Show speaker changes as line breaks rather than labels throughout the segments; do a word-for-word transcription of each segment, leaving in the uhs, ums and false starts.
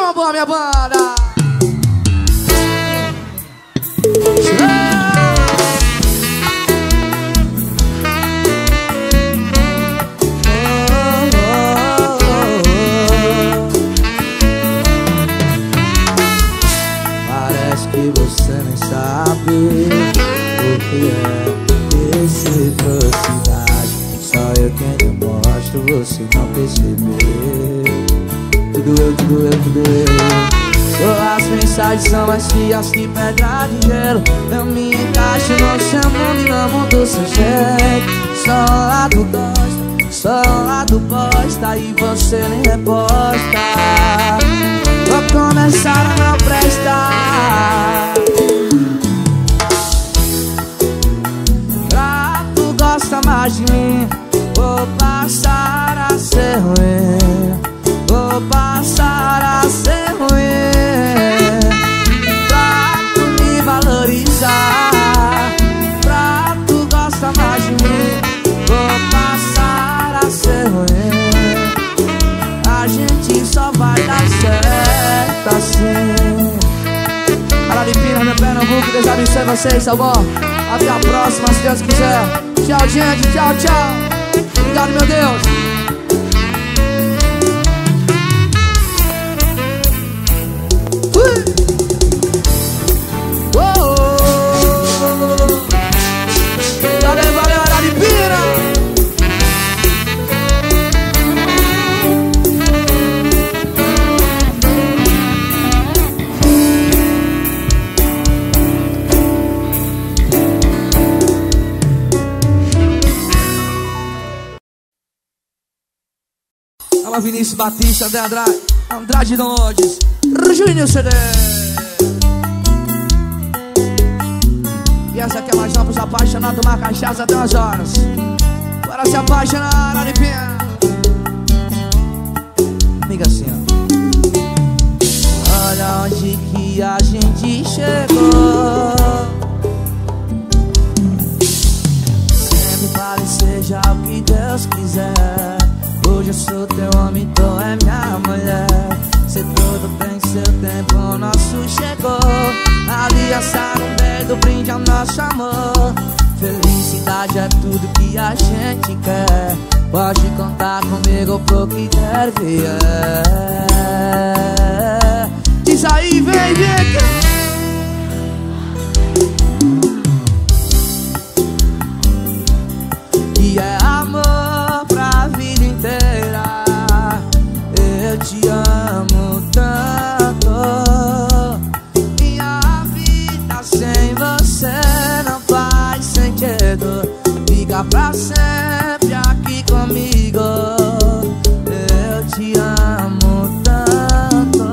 uma boa, minha banda.
Parece que você nem sabe o que é reciprocidade. Só eu quem demonstro, você não percebeu. Tudo eu, tudo eu, tudo eu. Suas mensagens são mais frias que pedra de gelo. Eu me encaixo no seu mundo e no mundo sem jeito. Só um lado gosta, só um lado posta e você nem reposta. Vou começar a não prestar. Pra tu gosta mais de mim, vou passar a ser ruim. Vou passar a ser ruim. Pra tu me valorizar, pra tu gostar mais de mim, vou passar a ser ruim. A gente só vai dar certo assim. Araripina, meu Pernambuco, Deus abençoe vocês, tá bom? Até a próxima, se Deus quiser. Tchau, gente, tchau, tchau. Obrigado, meu Deus. Valeu, valeu, Araripina. Alô, Vinícius Batista, André Andrade, Andrade Dondes, Júnior C D. E essa aqui é mais nova pros apaixonados, tomar cachaça até umas horas. Bora se apaixonar, Araripina. Amiga assim, ó. Olha onde que a gente chegou. Sempre vale, seja o que Deus quiser. Hoje eu sou teu homem, tu é minha mulher. Se tudo tem seu tempo, o nosso chegou. Aliança no dedo, brinde ao nosso amor. Felicidade é tudo que a gente quer. Pode contar comigo pro que der vier. Diz aí, vem, vem. E é amor pra vida inteira. Eu te amo tanto. Minha vida sem você não faz sentido. Fica pra sempre aqui comigo. Eu te amo tanto.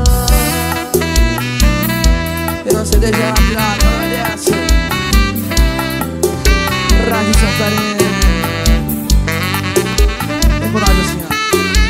Eu não sei deixar a pirata, olha essa. Rádio Santarém. Tem coragem assim, ó.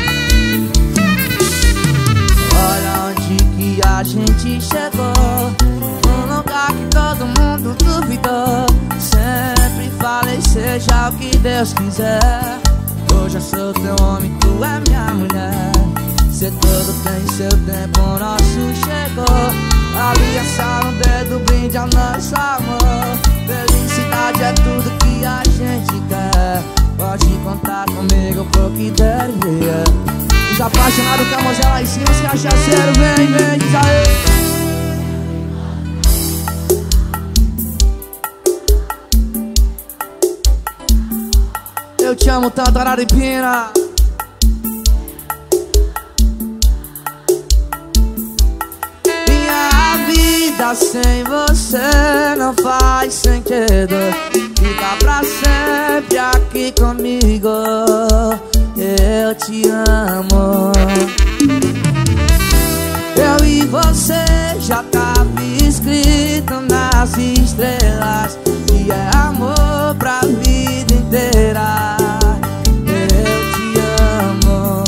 A gente chegou num lugar que todo mundo duvidou. Sempre falei, seja o que Deus quiser. Hoje eu sou teu homem, tu é minha mulher. Se tudo tem seu tempo, o nosso chegou. Aliança no dedo, brinde ao nosso amor. Felicidade é tudo que a gente quer. Pode contar comigo pro que der vier. Os apaixonados com a mãozinha lá em cima, os cachaceiros, vem, vem, diz aí. Eu te amo tanto, Araripina. Minha vida sem você não faz sentido. Fica pra sempre aqui comigo. Eu te amo. Eu e você já tava escrito nas estrelas. E é amor pra vida inteira. Eu te amo.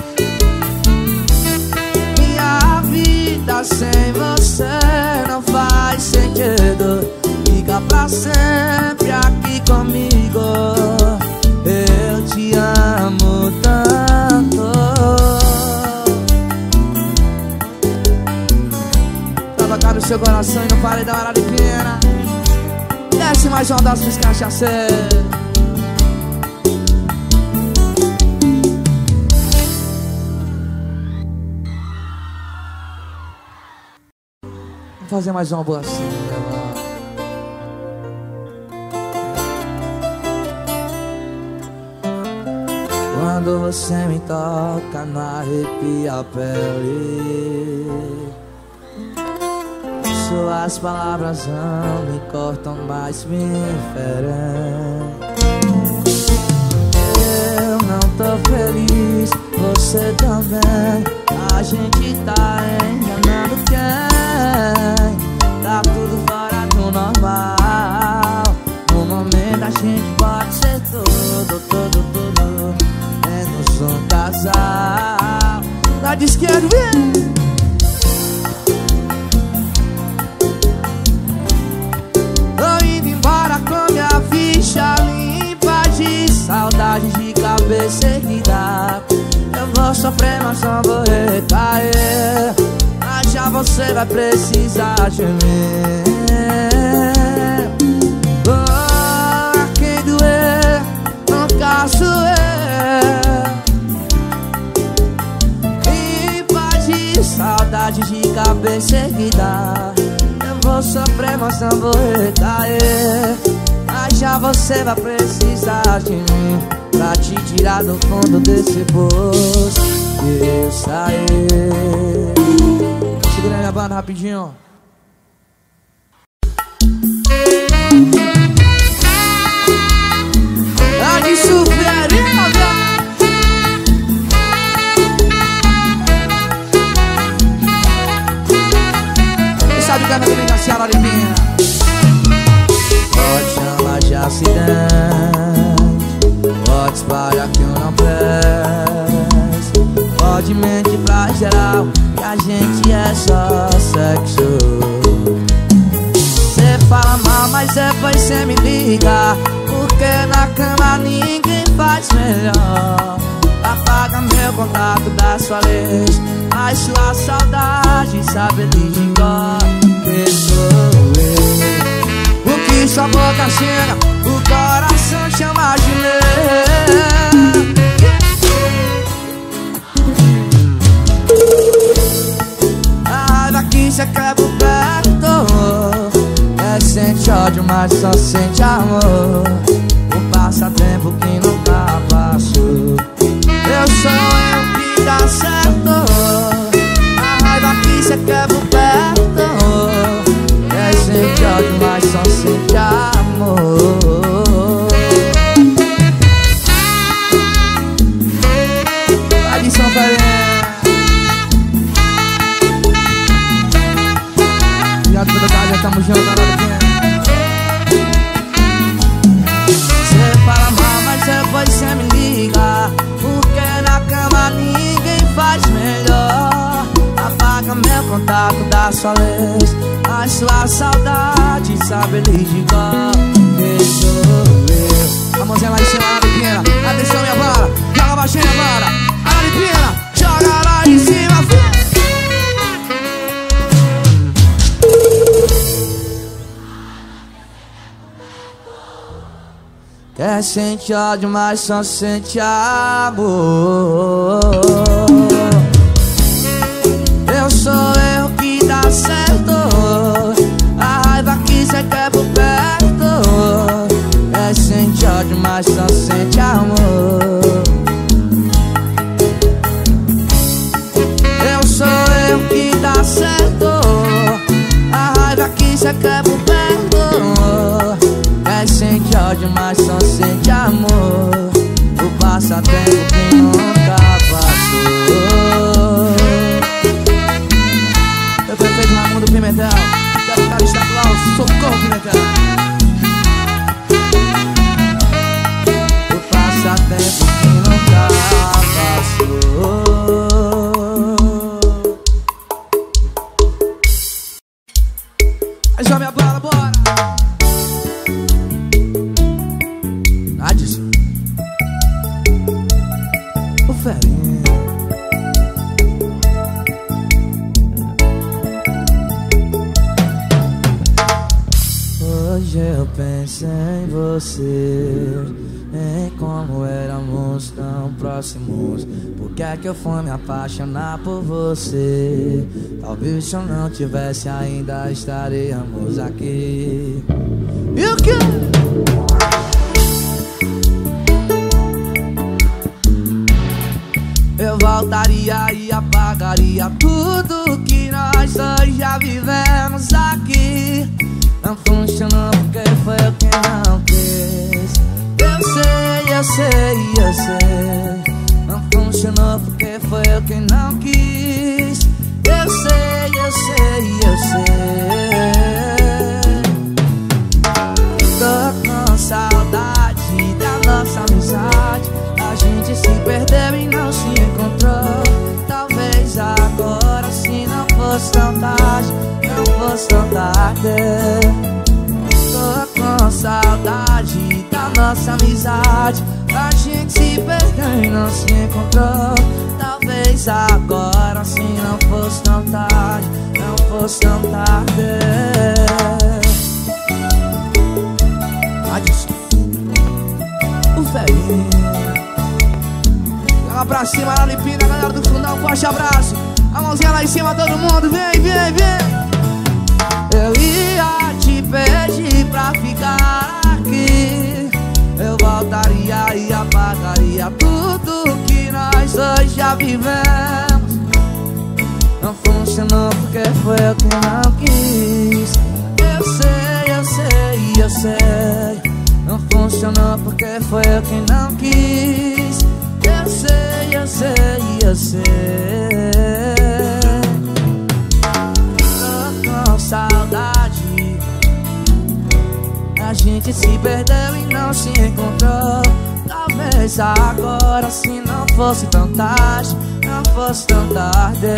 Minha vida sem você não faz sentido. Fica pra sempre aqui comigo. Eu te amo tanto. no seu coração e no paredão Araripina. Desce mais uma das minhas cachaceiras. Vamos fazer mais uma boa assim, mano. Quando você me toca, não arrepia a pele. Suas palavras não me cortam, mas me ferem. Eu não tô feliz, você também. A gente tá enganando quem? Tá tudo fora do normal. No momento a gente pode ser tudo, tudo, tudo, menos um casal. Tá de esquerda, vem! Tô indo embora com minha ficha limpa de saudade de cabeça erguida. Eu vou sofrer, mas não vou recair. Mas já você vai precisar de mim. Oh, quem doer, no caso eu. Limpa de saudade de cabeça erguida. Eu vou sofrer, mas não vou recair. Mas já você vai precisar de mim pra te tirar do fundo desse poço que eu saí. Segura minha banda rapidinho. Tá de sofrência. Quem sabe que é meu amigo Ceará Limpinha. Pode chamar de acidente, pode espalhar que eu não presto, pode mentir pra geral que a gente é só sexo. Cê fala mal, mas depois cê me liga, porque na cama ninguém faz melhor. Apaga meu contato da sua lista, mas sua saudade sabe de cor que sou eu. O que sua boca chega, o coração chama de meu. A raiva que cê quer por perto, é sente ódio, mas só sente amor. Um passatempo que nunca passou. Eu sou eu que dá certo. A raiva que cê quer por perto, é sente ódio, mas só sente amor. Vai de São Ferreira. Obrigado pelo carinho, tamo junto, galera. Cê fala mal, mas depois cê me liga, porque na cama ninguém faz melhor. Apaga meu contato da sua lista, mas sua saudade sabe de cor que sou eu. A mãozinha lá em cima, Araripina. Atenção, minha bala, joga baixinho agora. Araripina, joga lá em cima, filho. Quer sente ódio, mas só sente amor. Eu sou eu que dá certo. A raiva que cê quer por perto, é sente ódio, mas só sente amor. Eu sou eu que dá certo. A raiva que cê quer por perto, é sente ódio, mas só sente amor. O passatempo que nunca passou. Eu prefeito Raimundo Pimentel, deputado estadual, Socorro Pimentel. O passatempo que nunca passou. Aí já minha bala, bora! Adson, o Ferinho. penso em você, em como éramos tão próximos. Por que é que eu fui me apaixonar por você? Talvez se eu não tivesse ainda estaríamos aqui. E o que? Eu voltaria e apagaria tudo que nós dois já vivemos aqui. Não funcionou porque foi eu quem não quis. Eu sei, eu sei, eu sei. Não funcionou porque foi eu quem não quis. Eu sei, eu sei, eu sei. Tô com saudade da nossa amizade. A gente se perdeu e não se encontrou. Talvez agora, se não fosse tão tarde, não fosse tão tarde. Tô com saudade da nossa amizade. A gente se perdeu e não se encontrou. Talvez agora, se não fosse tão tarde, não fosse tão tarde. Adilson, o velhinho. Joga pra cima na Limpina, galera do fundão, forte abraço. A mãozinha lá em cima, todo mundo, vem, vem, vem. Eu ia te pedir pra ficar aqui. Eu voltaria e apagaria tudo que nós dois já vivemos. Não funcionou porque foi eu que não quis. Eu sei, eu sei, eu sei. Não funcionou porque foi eu que não quis. Eu sei, eu sei, eu sei. Tô com saudade. A gente se perdeu e não se encontrou. Talvez agora, se não fosse tão tarde, não fosse tão tarde.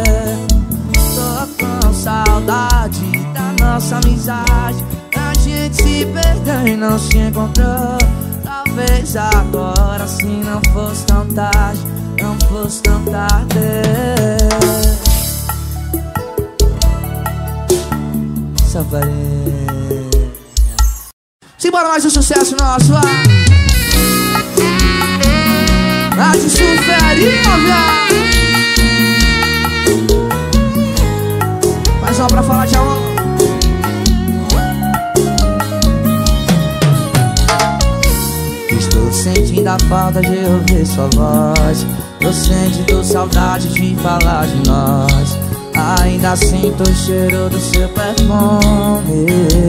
Tô com saudade da nossa amizade. A gente se perdeu e não se encontrou. Talvez agora, se não fosse tão tarde, não fosse tão tarde. Safarei. Simbora mais um sucesso nosso, vai. Mais um suferinho, viado. Mais uma pra falar de amor. Estou sentindo a falta de ouvir sua voz. Tô sentindo saudade de falar de nós. Ainda sinto o cheiro do seu perfume.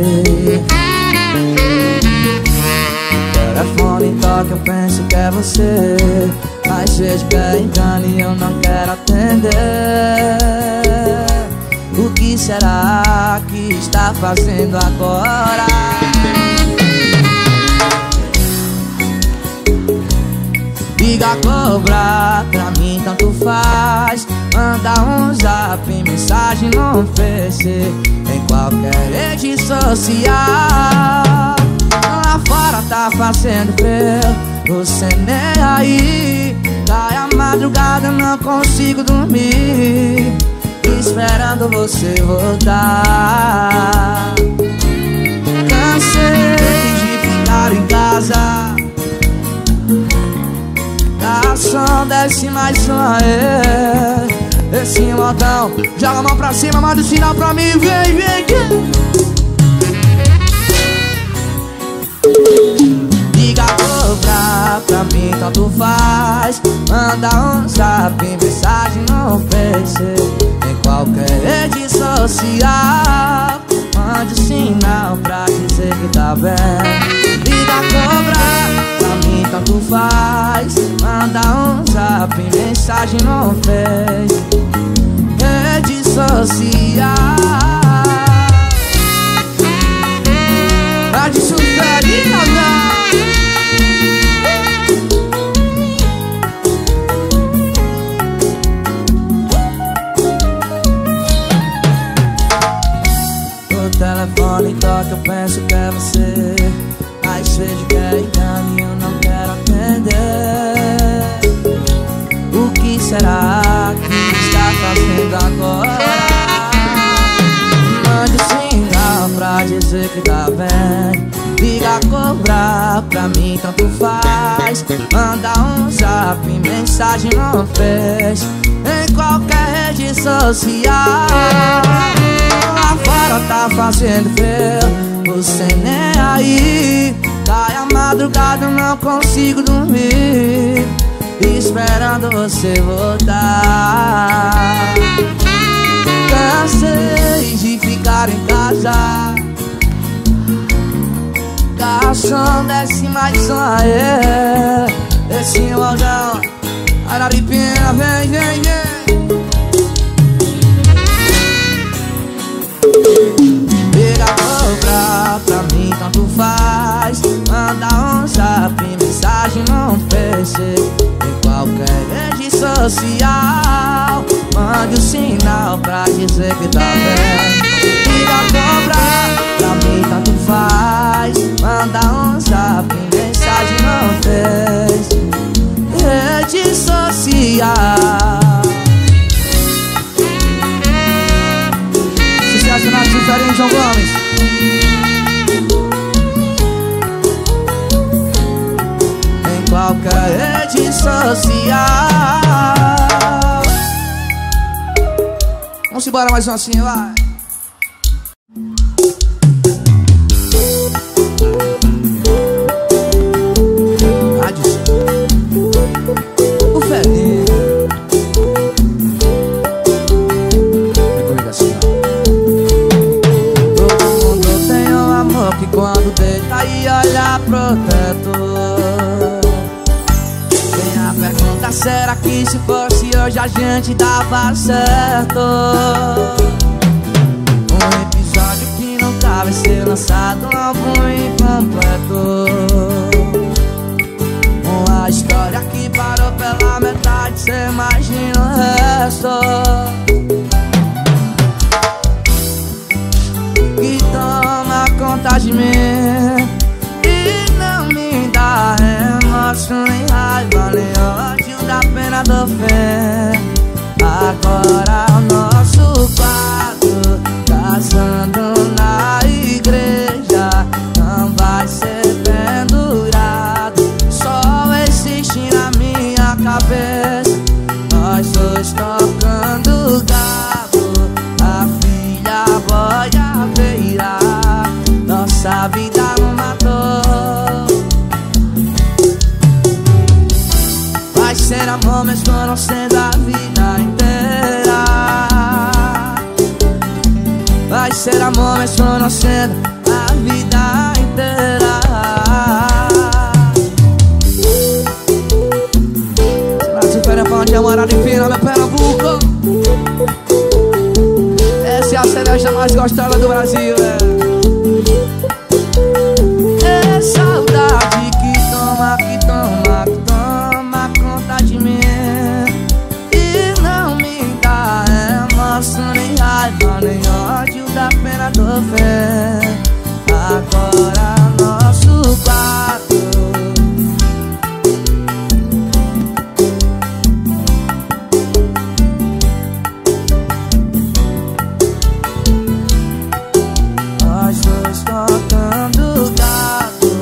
Telefone toca, eu penso que é você. Mas vejo que é engano e eu não quero atender. O que será que está fazendo agora? Liga, cobrar, pra mim tanto faz. Manda um zap, mensagem no Face, em qualquer rede social. Lá fora tá fazendo frio, você nem aí. Cai a madrugada, não consigo dormir, esperando você voltar. Cansei de ficar em casa. Garçom, desce mais uma vez. Esse modão, joga a mão pra cima, manda o sinal pra mim, vem, vem, vem. Liga, cobrar, pra mim tanto faz. Manda um zap, mensagem no Face, em qualquer rede social. Mande um sinal pra dizer que tá bem. Liga, cobrar, pra mim tanto faz. Manda um zap, mensagem no Face, rede social. Tá de suferinha, o telefone toca, eu penso que é você. Mas vejo que é engano e eu não quero atender. O que será que está fazendo agora? Mande um sinal pra dizer que tá bem. cobrar, pra mim tanto faz. Manda um zap, mensagem não fez, em qualquer rede social. Lá fora tá fazendo frio, você nem aí. Cai a madrugada, eu não consigo dormir, esperando você voltar. Cansei de ficar em casa, garçom, desce mais um aê. Desce o maldão, Araripina, vem, vem, vem. Liga, cobra, pra mim tanto faz. Manda um zap, mensagem não pense, em qualquer rede social. Mande o sinal pra dizer que tá vendo. Liga, cobra, pra mim tanto faz. Manda um zap, mensagem não fez, rede social. Sucesso na diferente, João Gomes. Em qualquer rede social. Vamos embora mais um assim, vai. O Felipe vem comigo assim, ó. Todo mundo tem um amor que quando deita e olha protetor. Vem a pergunta, será que se fosse hoje a gente dava certo? Um episódio que nunca vai ser lançado, um álbum incompleto. Uma história que parou pela metade, cê imagina o resto. Que toma conta de mim e não me dá remorso, nem raiva, nem ódio da pena do fim. Agora o nosso quarto, casando na igreja, não vai ser pendurado, só existe na minha cabeça. Nós dois tocando gado, a filha boiadeira, nossa vida não matou. Vai ser amor mesmo não sendo a vida inteira. Vai ser amor mesmo não sendo a vida inteira. Onde é morar em Pina, meu Pernambuco. Essa é a cerveja mais gostosa do Brasil, é. É saudade que toma, que toma, que toma conta de mim e não me dá remorso, nem raiva, nem ódio da pena do fim. Agora nosso quarto, tocando gado,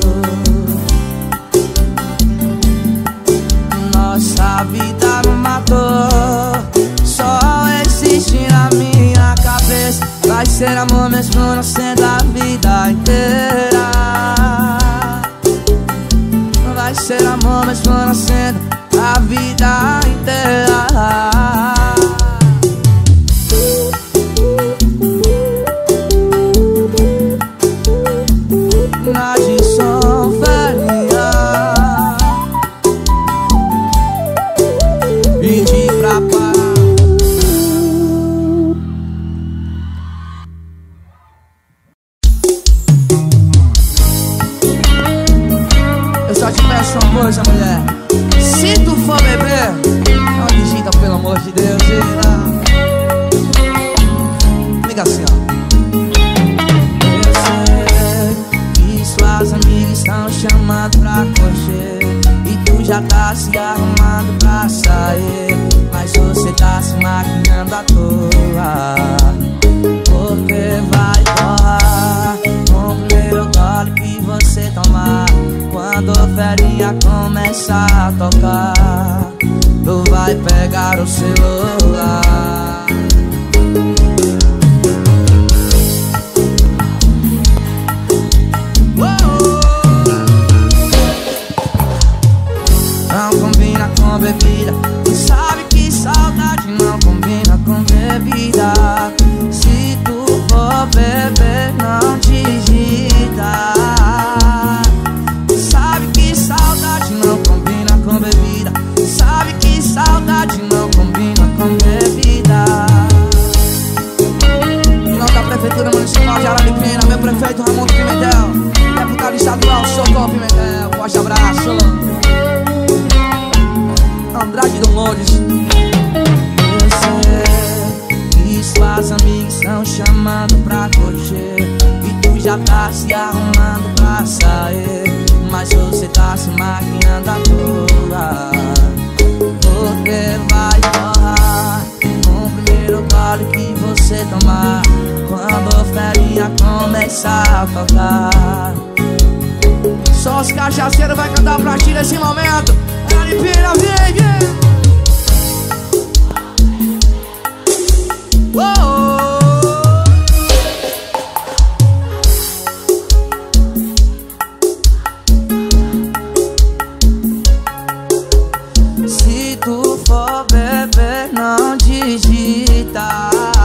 nossa vida não matou, só existe na minha cabeça. Vai ser amor mesmo não sendo a vida inteira. Vai ser amor mesmo não sendo a vida inteira. Na de São Feria, pedi pra parar. Eu só te peço uma coisa, mulher. Se tu for beber, não digita, pelo amor de Deus. Liga assim, ó. Suas amigas estão chamando pra curtir e tu já tá se arrumando pra sair, mas você tá se maquiando à toa, porque vai borrar com o primeiro gole que você tomar. Quando a ferinha começar a tocar, tu vai pegar o celular. Não combina com bebida, tu sabe que saudade não combina com bebida. Se tu for beber, não digita. Sabe que saudade não combina com bebida. Sabe que saudade não combina com bebida. Em nome da Prefeitura Municipal de Araripina, meu prefeito Raimundo Pimentel, deputado estadual Socorro Pimentel, forte abraço. Andrade do Loures. Eu sei que suas amigas estão chamando pra curtir e tu já tá se arrumando pra sair, mas você tá se maquiando à toa, porque vai torrar com o primeiro gole que você tomar. Quando a ferinha começar a tocar, só os cachaceiros vai cantar pra ti nesse momento. Araripina, vem, vem. Se tu for beber, não digita.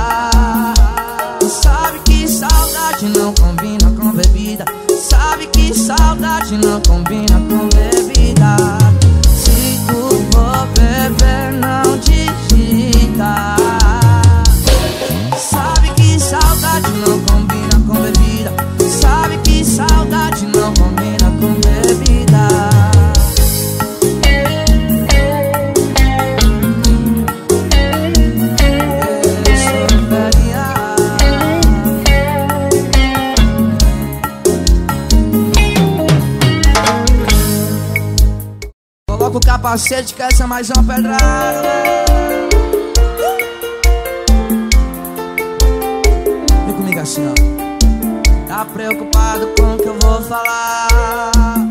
Sabe que saudade não combina com bebida. Sabe que saudade não combina com bebida. Se tu for beber, não digita. Sabe que saudade não combina com bebida. Sabe que saudade não combina com bebida. Coloca o capacete que essa é mais uma pedrada. Vem comigo assim, ó. Tá preocupado com o que eu vou falar?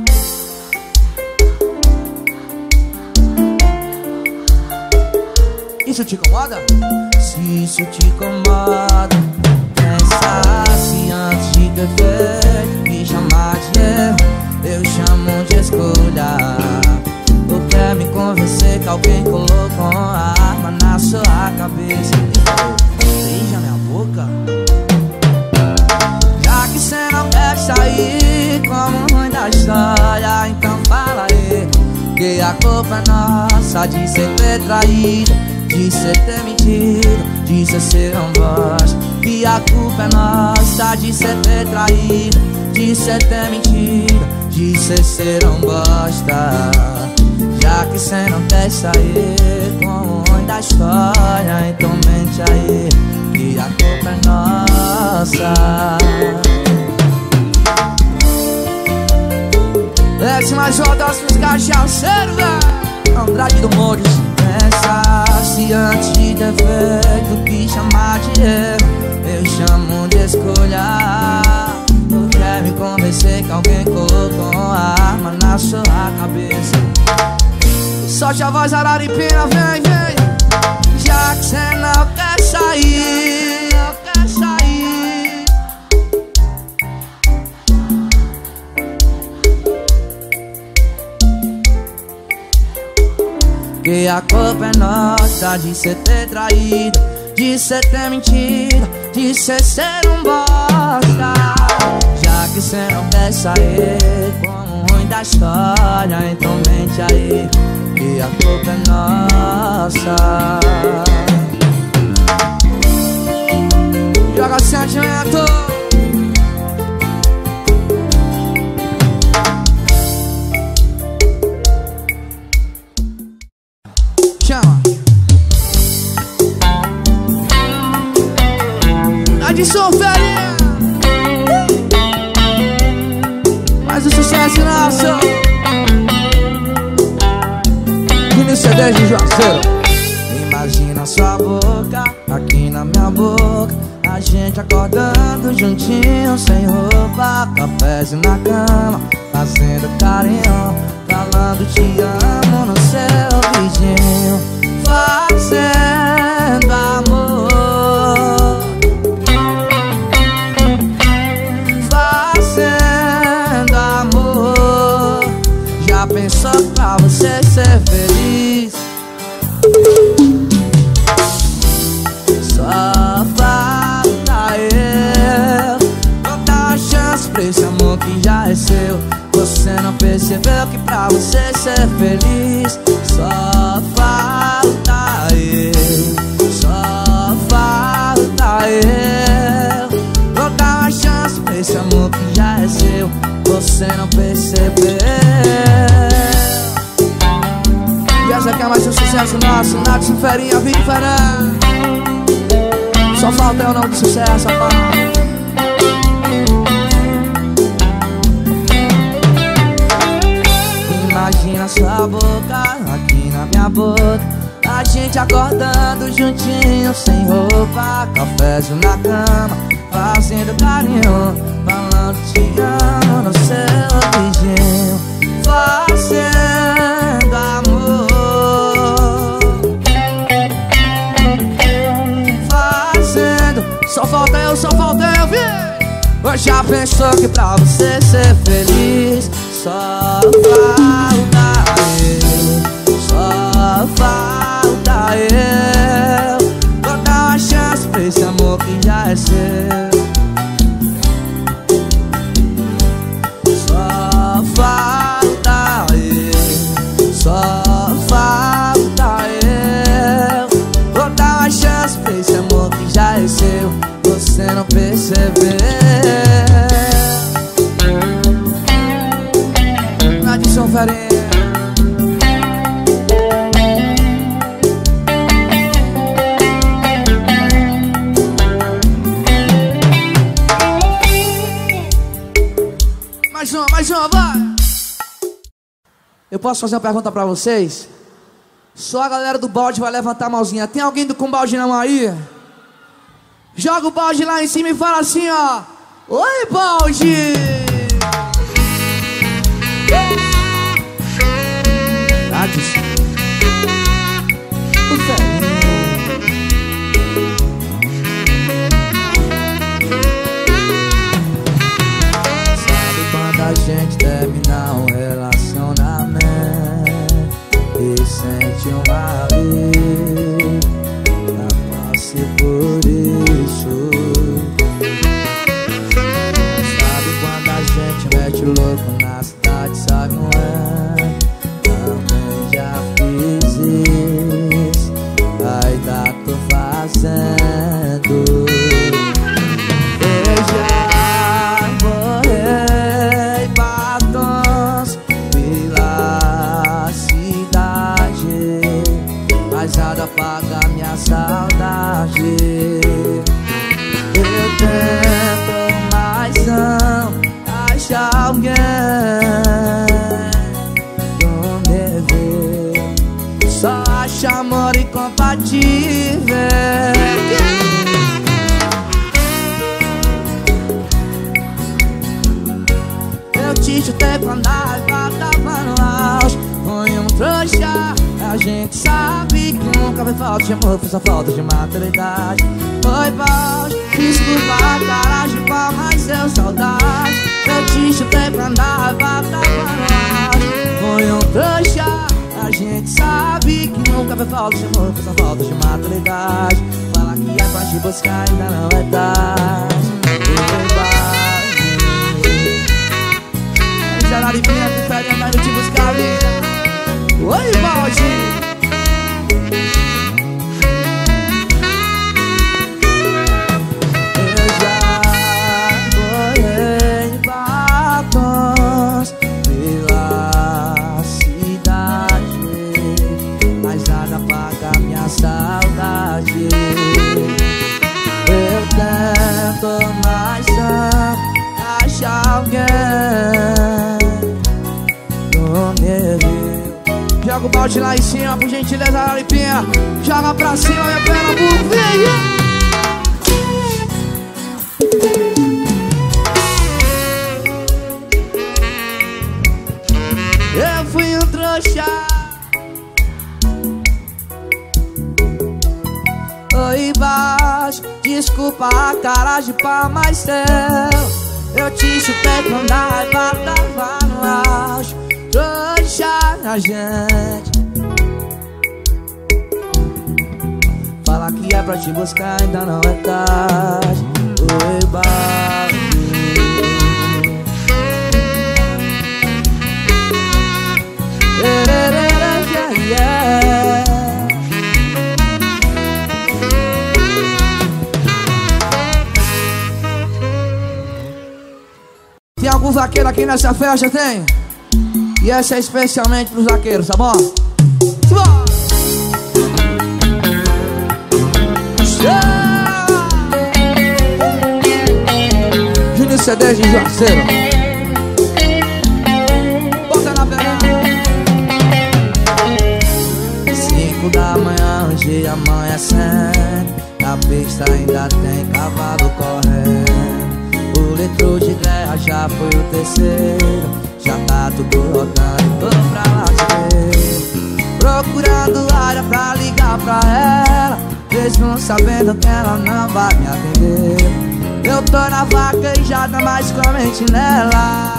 Isso te incomoda? Se isso te incomoda, pensasse antes de ter feito, me chamar de erro, eu chamo de escolha. Tu quer me convencer que alguém colocou uma arma na sua cabeça e falou: beija minha boca. Já que cê não quer sair como ruim da história, então fala aí que a culpa é nossa de cê ter traído, de cê ter mentido, de cê ser um bosta. Que a culpa é nossa de cê ter traído, de cê ter mentido, de cê ser um bosta. Já que cê não quer sair como ruim da história, então mente aí que a culpa é nossa. Desce mais uma das dos cachaceiros, velho. Andrade do Loures. Pensasse antes de ter feito, que chamar de erro, eu chamo de escolha. Tu quer me convencer que alguém colocou uma arma na sua cabeça? Solte a voz, Araripina, vem, vem. Já que cê não quer sair, não quer sair, que a culpa é nossa de cê ter traído, de cê ter mentido, de cê ser um bosta. Já que cê não quer sair como ruim da história, então mente aí que a culpa é nossa. Joga sentimento. Chama. A de Solferinha. Mais um sucesso nosso. C D de Juazeiro. Imagina sua boca aqui na minha boca, a gente acordando juntinho sem roupa, cafézinho na cama, fazendo carinho, falando te amo no seu vidinho, fazendo amor, fazendo amor. Já pensou pra você ser feliz? Só falta eu não dar uma chance pra esse amor que já é seu. Você não percebeu que pra você ser feliz só falta eu, só falta eu. Vou dar uma chance pra esse amor que já é seu. Você não percebeu. E essa aqui é mais um sucesso nosso, Nath Ferinha, Vini Ferran. Só falta eu não de sucesso, rapaz. Imagina sua boca aqui na minha boca, a gente acordando juntinho, sem roupa, cafézinho na cama, fazendo carinho, falando te amo no seu beijinho, fazendo amor, fazendo. Só falta eu, só falta eu, vi. Hoje já pensou que pra você ser feliz só falta eu, só falta eu. Vou dar uma chance pra esse amor que já é seu. Só falta eu, só falta eu. Vou dar uma chance pra esse amor que já é seu. Você não percebeu. Adson Farinha. Mais uma, mais uma, vai! Eu posso fazer uma pergunta pra vocês? Só a galera do balde vai levantar a mãozinha. Tem alguém com balde na mão aí? Joga o balde lá em cima e fala assim, ó: oi, balde! Adson, o Ferinha. Sabe quando a gente termina um relacionamento e sente um alívio? Já passei por isso. Sabe quando a gente mete o louco na cidade, sabe, não é? Também já fiz isso, ainda tô fazendo. Eu já borrei batons pela cidade, mas nada apaga minha saudade. Eu tento, mas não achar alguém do dever. Só acho amor incompatível. Eu te chutei quando a raiva tava no auge. Foi um trouxa. A gente sabe que nunca vai falta de amor, foi só falta de maturidade. Foi balde, desculpa a cara de pau, mas eu saudade. Eu te chutei quando a raiva tava no auge. Foi um trouxa. A gente sabe que nunca vai falta de amor, foi só falta de maturidade. Fala que é pra te buscar, ainda não é tarde. Foi balde. Já na limpinha, que faria mais te buscar, vida. Oi, balde. Eu já borrei batons pela cidade, mas nada apaga minha saudade. Eu tento, mas não achar alguém do meu. Joga o balde lá em cima, por gentileza, Limpinha. Joga pra cima, minha Pernambuco, vem! desculpa a cara de pau, mas teu eu te chutei quando a raiva tava no auge. Trouxa na gente, fala que é pra te buscar, ainda não é tarde. Oi, baile. Yeah. Tem algum vaqueiro aqui nessa festa? Tem? E essa é especialmente pros vaqueiros, tá bom? Simbora! Júnior C D de Juazeiro. Bota na perna. Cinco da manhã, um dia amanhecendo, na pista ainda tem cavalo correndo. O litro de guerra já foi o terceiro, já tá tudo rodando, tô pra lá te ver. Procurando área pra ligar pra ela, mesmo sabendo que ela não vai me atender. Eu tô na vaquejada, mas com a mente nela.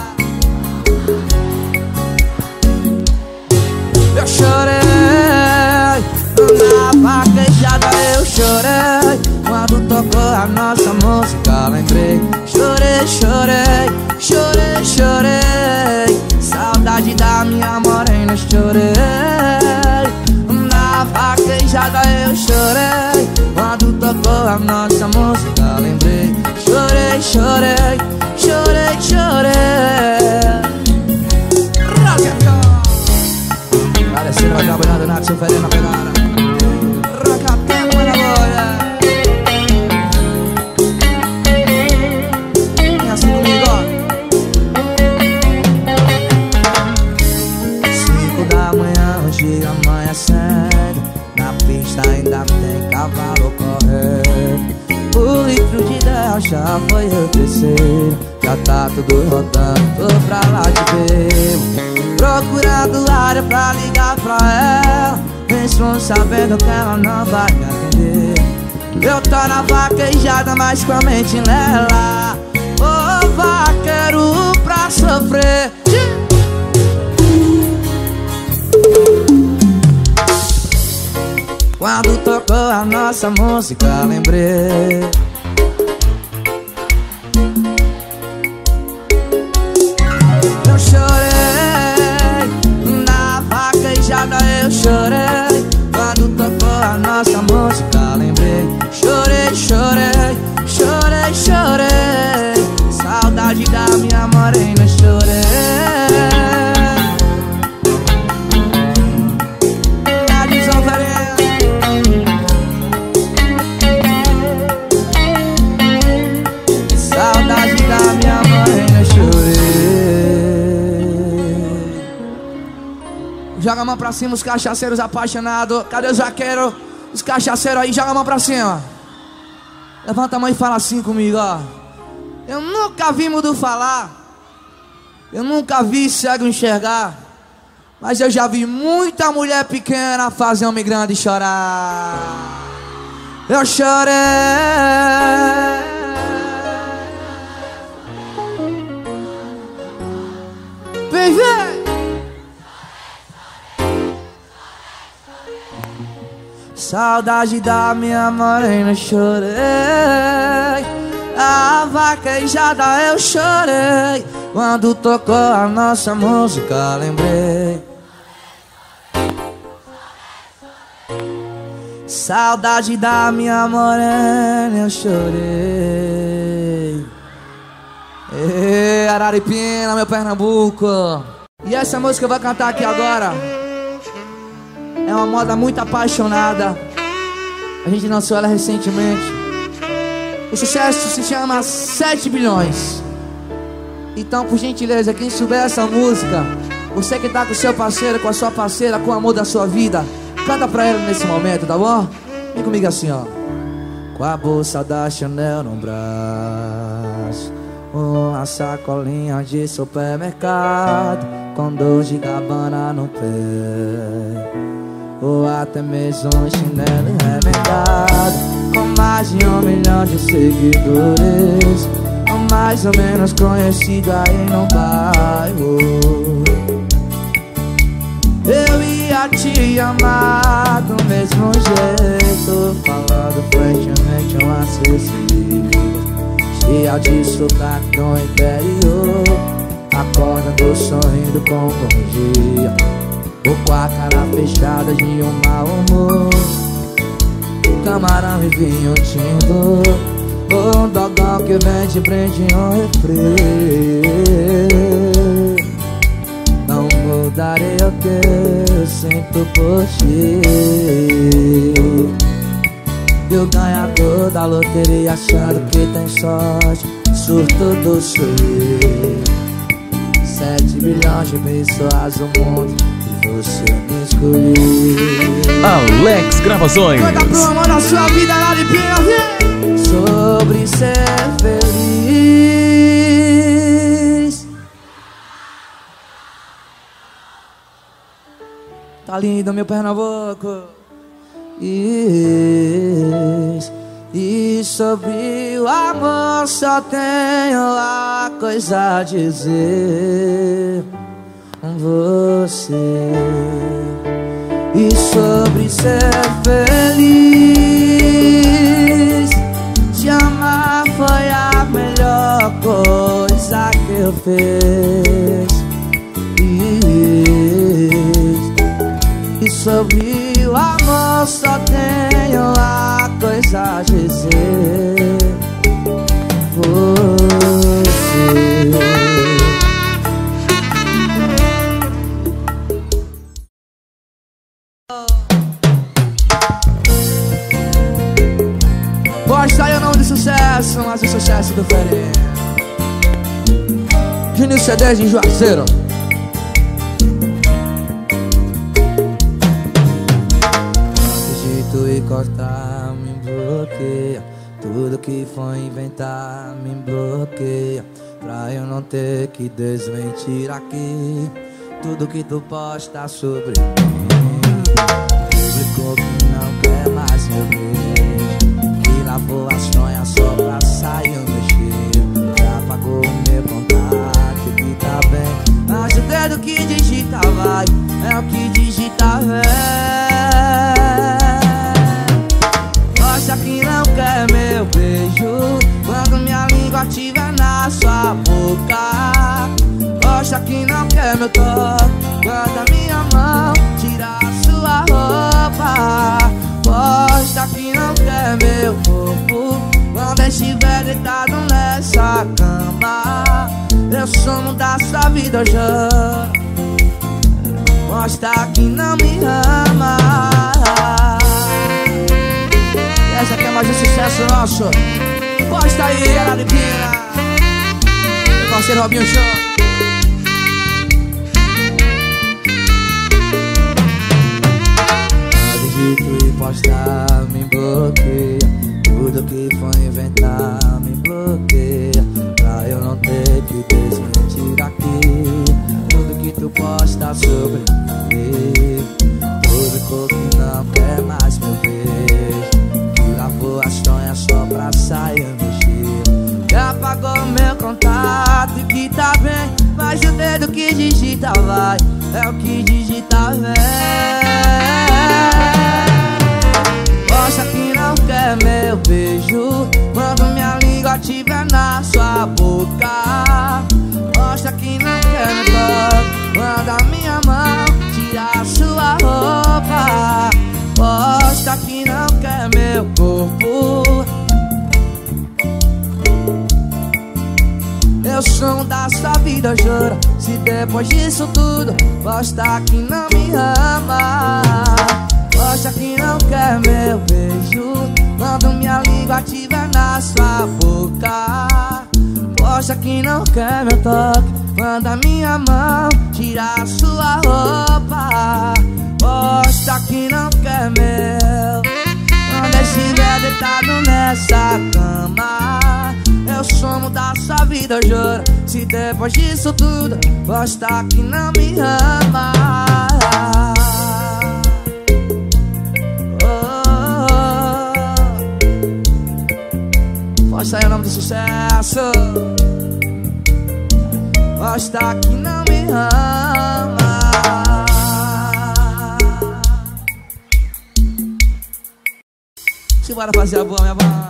Eu chorei, na vaquejada eu chorei. Quando tocou a nossa música lembrei. Chorei, chorei, chorei, chorei. Saudade da minha morena, chorei. Na vaquejada eu chorei. Quando tocou a nossa música lembrei. Chorei, chorei, chorei, chorei. Parecendo vai trabalhando na sofrendo na pegada. Roca tempo na boia. Vem assim comigo, ó. Cinco da manhã, um dia amanhecendo, na pista ainda tem cavalo correndo. O litro de guerra já foi o terceiro, já tá tudo rodando, tô pra lá de ver. Procurando área pra ligar pra ela, mesmo sabendo que ela não vai me atender. Eu tô na vaquejada, mas com a mente nela. Ô vaqueiro pra sofrer. Quando tocou a nossa música lembrei. Eu chorei, na vaquejada eu chorei. Quando tocou a nossa música lembrei. Chorei, chorei, chorei, chorei. Saudade da minha morena, chorei. Saudade da minha morena, chorei. Joga a mão pra cima os cachaceiros apaixonados. Cadê os vaqueiros? Os cachaceiros aí, joga a mão pra cima. Levanta a mão e fala assim comigo, ó. Eu nunca vi mudo falar, eu nunca vi cego enxergar, mas eu já vi muita mulher pequena fazer homem grande chorar. Eu chorei. Vem ver. Saudade da minha morena, chorei. A vaquejada eu chorei. Quando tocou a nossa música lembrei. Saudade da minha morena, eu chorei. Ei, Araripina, meu Pernambuco. E essa música eu vou cantar aqui agora é uma moda muito apaixonada. A gente lançou ela recentemente. O sucesso se chama sete bilhões. Então, por gentileza, quem souber essa música, você que tá com o seu parceiro, com a sua parceira, com o amor da sua vida, canta pra ela nesse momento, tá bom? Vem comigo assim, ó. Com a bolsa da Chanel no braço, uma sacolinha de supermercado, com Dolce e Gabbana no pé, ou até mesmo um chinelo remendado. com mais de um milhão de seguidores, mais ou menos conhecida aí no bairro. Eu ia te amar do mesmo jeito, falando fluentemente um acessível, cheia de sotaque do interior, acordando sorrindo com bom dia, ou com a cara fechada de um mau humor, camarão e vinho tinto, ou um dogão que vem de brinde um refri. Não mudarei o que eu sinto por ti. E o ganhador da loteria achando que tem sorte, surto do sorrir. Sete bilhões de pessoas no mundo e você me escolheu.
Alex Gravações.
Manda pro amor da sua vida lá de Pina. Sobre ser feliz. Tá lindo meu Pernambuco. E, e sobre o amor só tenho a coisa a dizer. Você. E sobre ser feliz, te amar foi a melhor coisa que eu fiz. E, e sobre o amor só tenho a coisa a dizer. Você. Posta aí o nome do sucesso, mas o sucesso do Ferê. Juninho C D de Juazeiro. Acredito e cortar, me bloqueia. Tudo que for inventar, me bloqueia. Pra eu não ter que desmentir aqui tudo que tu posta sobre mim. Publicou que não quer mais meu beijo, que lavou as sonhas só pra sair o meu cheiro. Já apagou o meu contato que tá bem, mas o dedo que digita vai, é o que digita vem. Mostra que não quer meu beijo quando minha língua estiver na sua boca. Mostra que não quer meu toque quando a minha mão tira a sua roupa. Mostra que não quer meu corpo quando estiver deitado nessa cama. Eu sumo da sua vida, eu juro. Mostra que não me ama. E essa aqui é mais um sucesso nosso. Posta aí, galera de Pina. Meu parceiro Robinho Show. E postar, me bloqueia. Tudo que for inventar, me bloqueia. Pra eu não ter que desmentir aqui tudo que tu posta sobre mim. Publicou que não quer mais meu beijo, que lavou as sonhas só pra sair meu cheiro. Já apagou meu contato e que tá bem, mas o dedo que digita vai, é o que digita vem. Mostra que não quer meu beijo quando minha língua estiver na sua boca. Mostra que não quer meu toque quando a minha mão tira a sua roupa. Mostra que não quer meu corpo. Eu sou da sua vida, eu juro. Se depois disso tudo mostra que não me ama. Mostra que não quer meu beijo quando minha língua estiver na sua boca. Mostra que não quer meu toque quando a minha mão tira a sua roupa. Mostra que não quer meu quando estiver deitado nessa cama. Eu sumo da sua vida, eu juro. Se depois disso tudo mostra que não me ama. Mostra aí o nome do sucesso. Mostra que não me ama. Simbora fazer a boa, minha boa.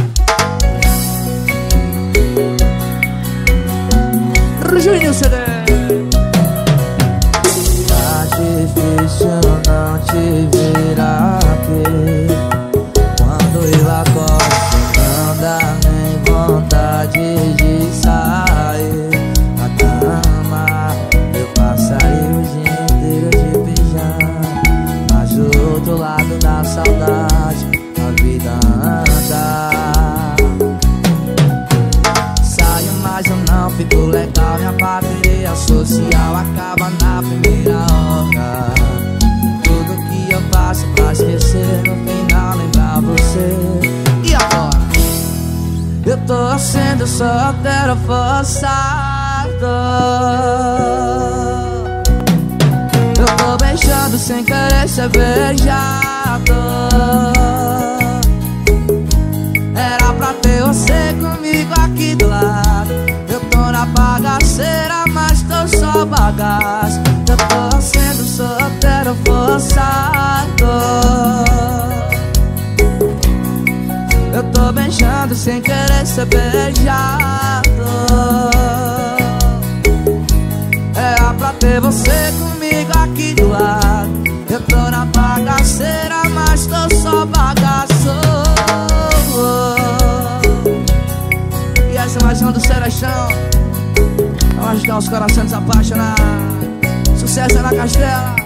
Juninho C D. Tá difícil não te vir aqui. Quando eu acordo não dá nem vontade de sair da cama. Eu passaria o dia inteiro de pijama, mas do outro lado da saudade a vida anda. Saio, mas eu não fico legal. Minha bateria social acaba na primeira hora. Tudo que eu faço pra esquecer, no final lembrar você. E agora? Eu tô sendo solteiro forçado. Eu tô beijando sem querer ser beijado. Era pra ter você comigo aqui do lado. Eu tô na bagaceira, mas tô só bagaço. Eu tô sendo solteiro forçado. Eu tô beijando sem querer ser beijado. Era pra ter você comigo aqui do lado. Eu tô na bagaceira, mas tô só bagaço. E essa é mais uma do Serachão. Vamos ajudar os corações apaixonados. Sucesso é na Castela.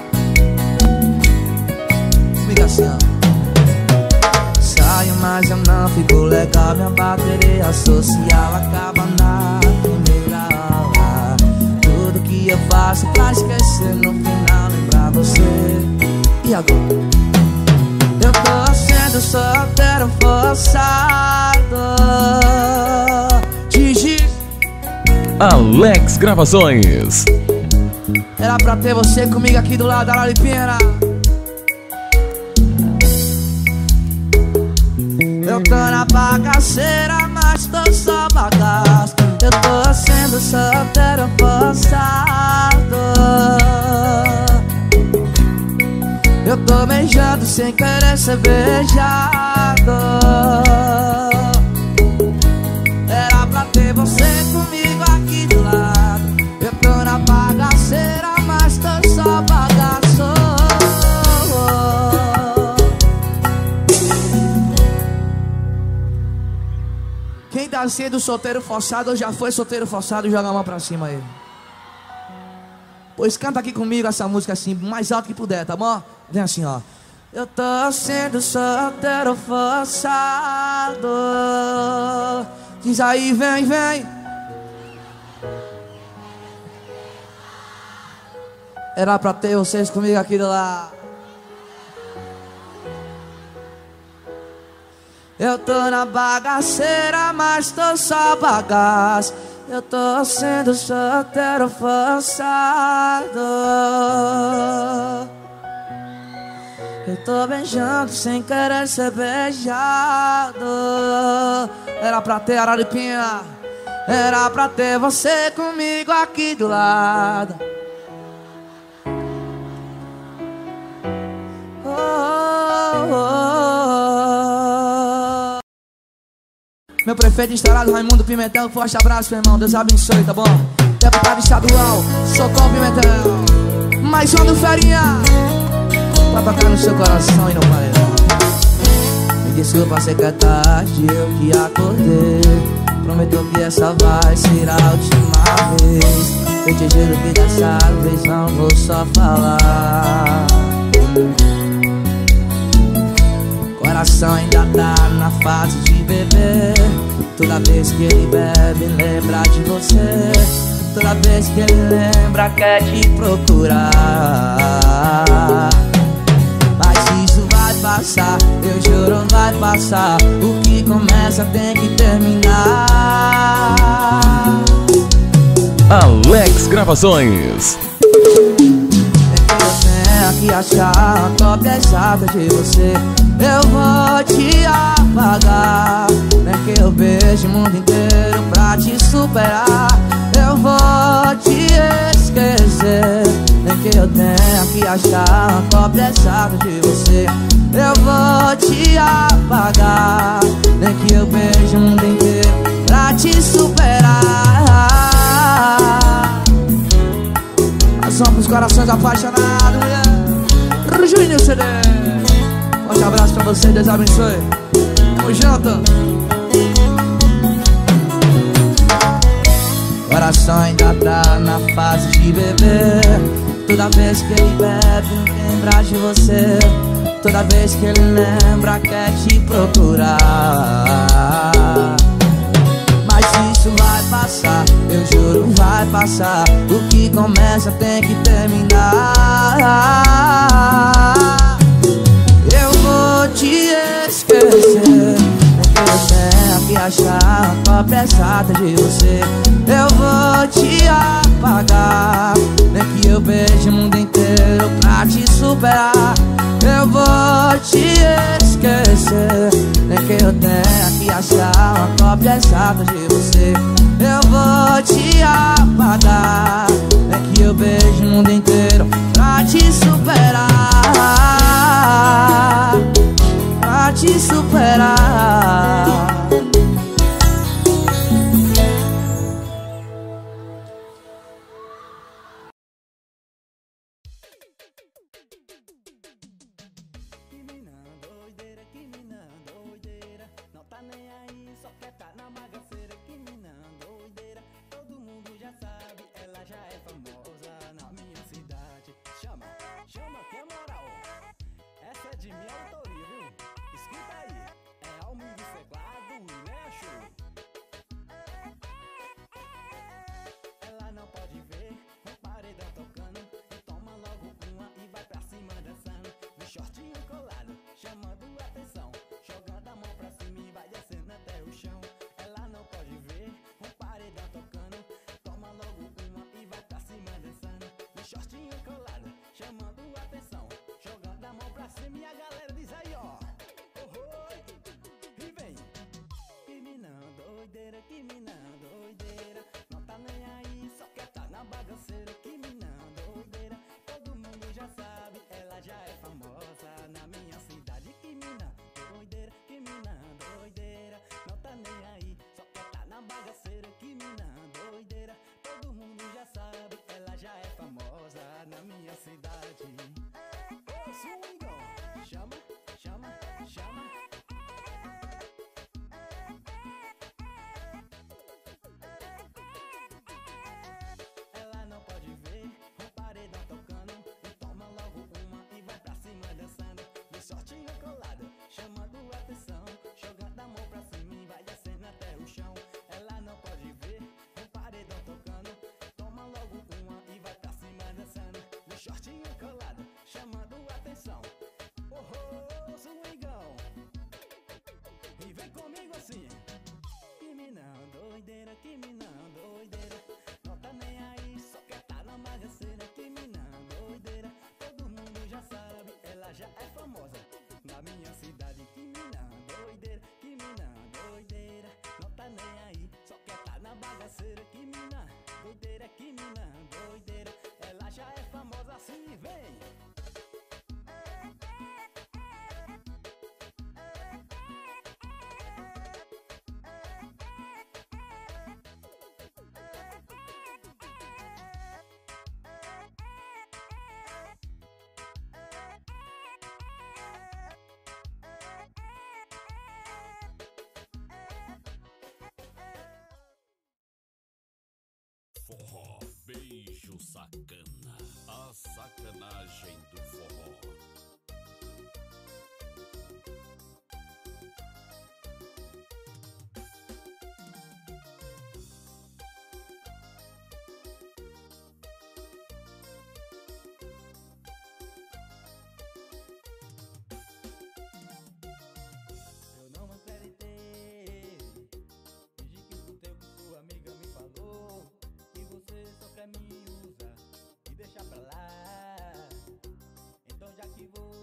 Comigo assim, ó. Saio, mas eu não fico legal. Minha bateria social acaba na primeira hora. Tudo que eu faço pra esquecer, no final lembrar você. E agora? Eu tô sendo solteiro forçado. Gigi
Alex Gravações.
Era pra ter você comigo aqui do lado da Laripina. Eu tô na bagaceira, mas tô só bagaço. Eu tô sendo solteiro forçado. Eu tô beijando sem querer ser beijado. Era pra ter você comigo aqui do lado. Eu tô na bagaceira, mas tô só bagaço. Quem tá sendo solteiro forçado ou já foi solteiro forçado, joga a mão pra cima aí. Pois canta aqui comigo essa música assim, mais alto que puder, tá bom? Vem assim, ó. Eu tô sendo solteiro forçado. Diz aí, vem, vem. Era pra ter vocês comigo aqui do lado. Eu tô na bagaceira, mas tô só bagaço. Eu tô sendo solteiro forçado. Eu tô beijando sem querer ser beijado. Era pra ter Araripinha. Era pra ter você comigo aqui do lado. Oh, oh, oh. Meu prefeito instalado, Raimundo Pimentel. Forte abraço, meu irmão, Deus abençoe, tá bom? Deputado estadual, Socorro Pimentel. Mais um do Ferinha, pra tocar no seu coração e no paredão. Me desculpa se é tarde, eu que acordei. Prometo que essa vai ser a última vez. Eu te juro que dessa vez não vou só falar. Coração ainda tá na fase de beber. Toda vez que ele bebe, lembra de você. Toda vez que ele lembra, quer te procurar. Mas isso vai passar, eu juro, vai passar. O que começa tem que terminar.
Alex Gravações.
Que achar a cópia exata de você, eu vou te apagar. Nem que eu beba vejo o mundo inteiro pra te superar. Eu vou te esquecer, nem que eu tenha que achar uma cópia exata de você. Eu vou te apagar, nem que eu vejo o mundo inteiro pra te superar. Ação pros corações apaixonados, mulher. Juninho C D. Forte abraço pra você, Deus abençoe. Tamo junto. Coração ainda tá na fase de beber. Toda vez que ele bebe, lembra de você. Toda vez que ele lembra, quer te procurar. Mas isso vai passar, eu juro, vai passar. O que começa tem que terminar. Eu vou te esquecer, nem que eu tenha que achar uma cópia exata de você. Eu vou te apagar, nem que eu vejo o mundo inteiro pra te superar. Eu vou te esquecer, nem que eu tenha que achar uma cópia exata de você. Eu vou te apagar, nem que eu vejo o mundo inteiro pra te superar. Pra te superar.
Forró, beijo sacana, a sacanagem do forró.
Me usa e deixa pra lá. Então já que vou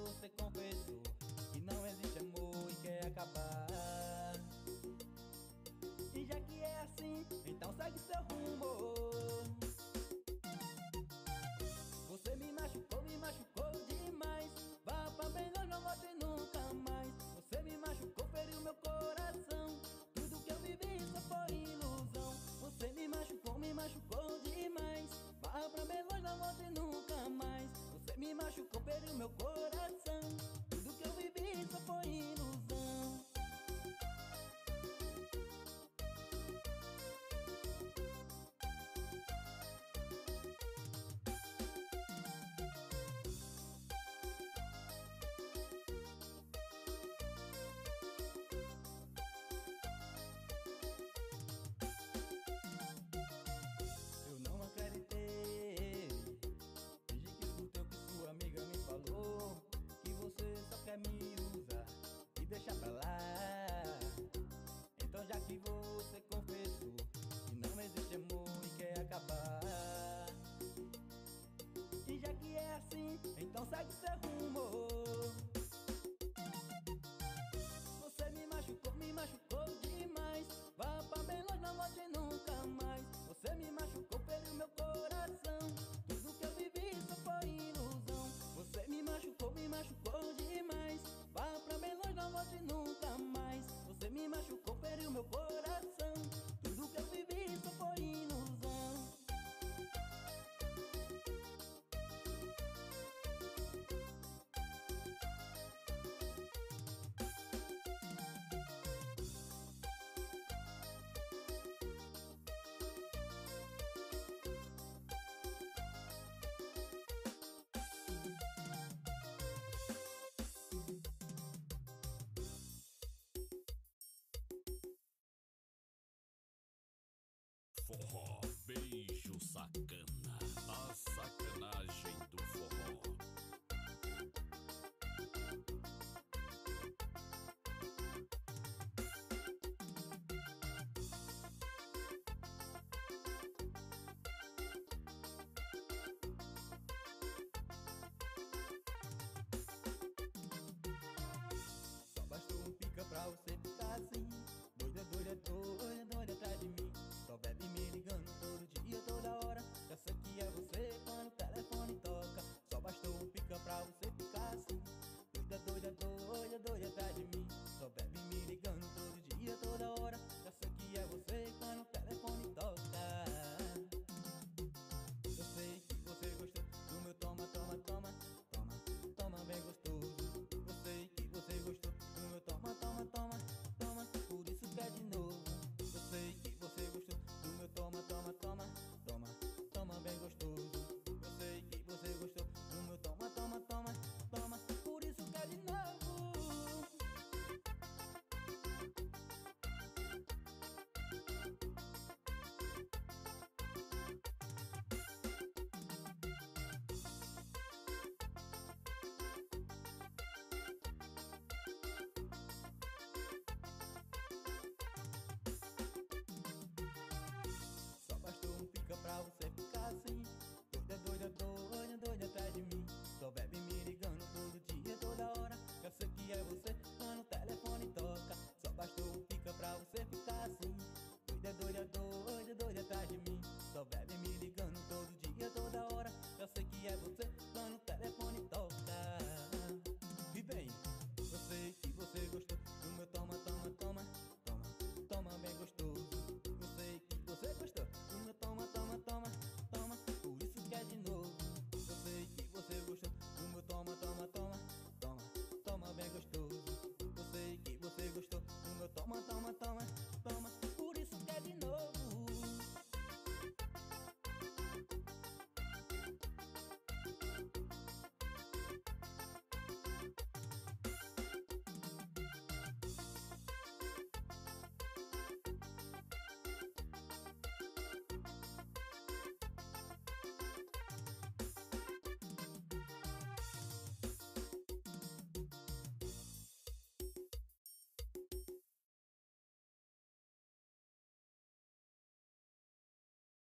Forró, beijo sacana.